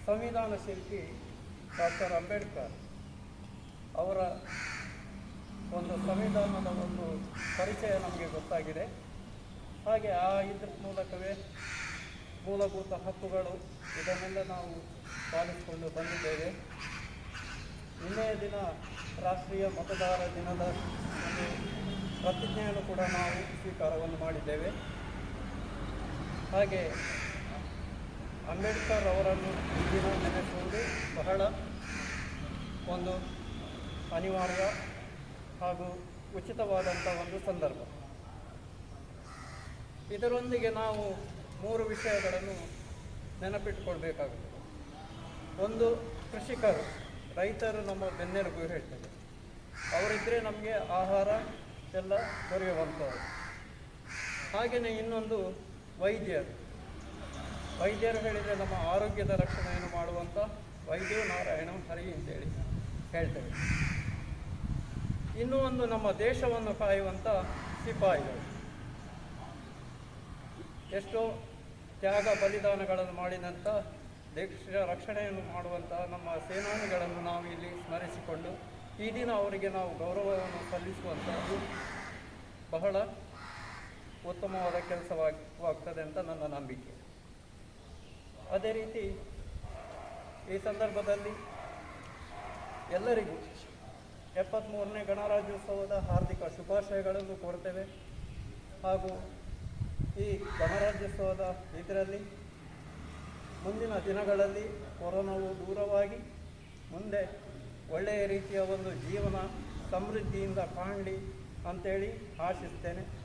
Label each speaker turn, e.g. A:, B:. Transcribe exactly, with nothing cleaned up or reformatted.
A: ಸಂವಿಧಾನ ಶಿಲ್ಪಿ ಡಾಕ್ಟರ್ ಅಂಬೇಡ್ಕರ್ ಅವರ ಒಂದು ಸಂವಿಧಾನದ ಒಂದು ಪರಿಚಯ ನಮಗೆ ಗೊತ್ತಾಗಿದೆ. ಹಾಗೆ ಆ ಇದ್ರ ಮೂಲಕವೇ ಮೂಲಭೂತ ಹಕ್ಕುಗಳು ಇದನ್ನೆಲ್ಲ ನಾವು ಪಾಲಿಸಿಕೊಂಡು ಬಂದಿದ್ದೇವೆ. ನಿನ್ನೆಯ ದಿನ ರಾಷ್ಟ್ರೀಯ ಮತದಾರ ದಿನದ ಒಂದು ಪ್ರತಿಜ್ಞೆಯನ್ನು ಕೂಡ ನಾವು ಸ್ವೀಕಾರವನ್ನು ಮಾಡಿದ್ದೇವೆ. ಹಾಗೆ ಅಂಬೇಡ್ಕರ್ ಅವರನ್ನು ಈ ದಿನ ನೆನೆಸುವುದು ಬಹಳ ಒಂದು ಅನಿವಾರ್ಯ ಹಾಗೂ ಉಚಿತವಾದಂಥ ಒಂದು ಸಂದರ್ಭ. ಇದರೊಂದಿಗೆ ನಾವು ಮೂರು ವಿಷಯಗಳನ್ನು ನೆನಪಿಟ್ಟುಕೊಳ್ಬೇಕಾಗುತ್ತದೆ. ಒಂದು, ಕೃಷಿಕರು, ರೈತರು ನಮ್ಮ ಬೆನ್ನೆಲುಬು ಹೇಳ್ತೇವೆ. ಅವರಿದ್ದರೆ ನಮಗೆ ಆಹಾರ ಎಲ್ಲ ದೊರೆಯುವಂಥದ್ದು. ಹಾಗೆಯೇ ಇನ್ನೊಂದು ವೈದ್ಯರು. ವೈದ್ಯರು ಹೇಳಿದರೆ ನಮ್ಮ ಆರೋಗ್ಯದ ರಕ್ಷಣೆಯನ್ನು ಮಾಡುವಂಥ ವೈದ್ಯೋ ನಾರಾಯಣ ಹರಿ ಅಂತೇಳಿ ಹೇಳ್ತೇವೆ. ಇನ್ನೂ ಒಂದು, ನಮ್ಮ ದೇಶವನ್ನು ಕಾಯುವಂಥ ಸಿಪಾಯಿಗಳು. ಎಷ್ಟೋ ತ್ಯಾಗ ಬಲಿದಾನಗಳನ್ನು ಮಾಡಿದಂಥ ದೇಶ ರಕ್ಷಣೆಯನ್ನು ಮಾಡುವಂಥ ನಮ್ಮ ಸೇನಾನಿಗಳನ್ನು ನಾವು ಇಲ್ಲಿ ಸ್ಮರಿಸಿಕೊಂಡು ಈ ದಿನ ಅವರಿಗೆ ನಾವು ಗೌರವವನ್ನು ಸಲ್ಲಿಸುವಂಥದ್ದು ಬಹಳ ಉತ್ತಮವಾದ ಕೆಲಸವಾಗ್ತದೆ ಅಂತ ನನ್ನ ನಂಬಿಕೆ. ಅದೇ ರೀತಿ ಈ ಸಂದರ್ಭದಲ್ಲಿ ಎಲ್ಲರಿಗೂ ಎಪ್ಪತ್ತ್ಮೂರನೇ ಗಣರಾಜ್ಯೋತ್ಸವದ ಹಾರ್ದಿಕ ಶುಭಾಶಯಗಳನ್ನು ಕೋರ್ತೇವೆ. ಹಾಗೂ ಈ ಗಣರಾಜ್ಯೋತ್ಸವದ ಇದರಲ್ಲಿ ಮುಂದಿನ ದಿನಗಳಲ್ಲಿ ಕೊರೋನಾವು ದೂರವಾಗಿ ಮುಂದೆ ಒಳ್ಳೆಯ ರೀತಿಯ ಒಂದು ಜೀವನ ಸಮೃದ್ಧಿಯಿಂದ ಕಾಣಲಿ ಅಂತೇಳಿ ಆಶಿಸ್ತೇನೆ.